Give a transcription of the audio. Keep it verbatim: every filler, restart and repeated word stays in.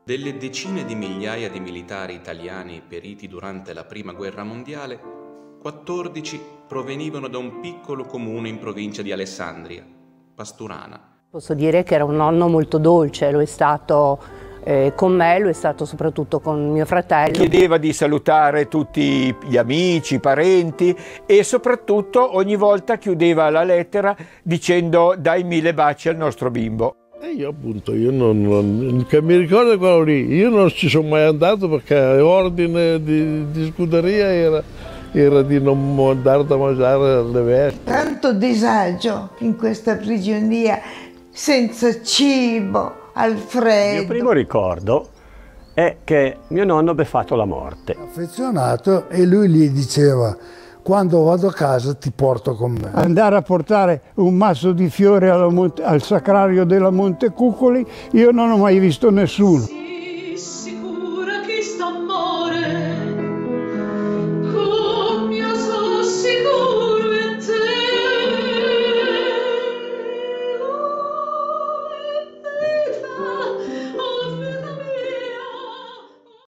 Delle decine di migliaia di militari italiani periti durante la Prima Guerra Mondiale, quattordici provenivano da un piccolo comune in provincia di Alessandria, Pasturana. Posso dire che era un nonno molto dolce, lo è stato eh, con me, lo è stato soprattutto con mio fratello. Chiedeva di salutare tutti gli amici, i parenti e soprattutto ogni volta chiudeva la lettera dicendo dai mille baci al nostro bimbo. E io appunto, io non, non, che mi ricordo quello lì, io non ci sono mai andato perché l'ordine di, di scuderia era, era di non andare da mangiare alle vesti. Tanto disagio in questa prigionia, senza cibo, al freddo. Il mio primo ricordo è che mio nonno abbia fatto la morte. Affezionato e lui gli diceva: quando vado a casa ti porto con me. Andare a portare un masso di fiori al sacrario della Montecuccoli, io non ho mai visto nessuno. Sì, sicura chi sta a morire.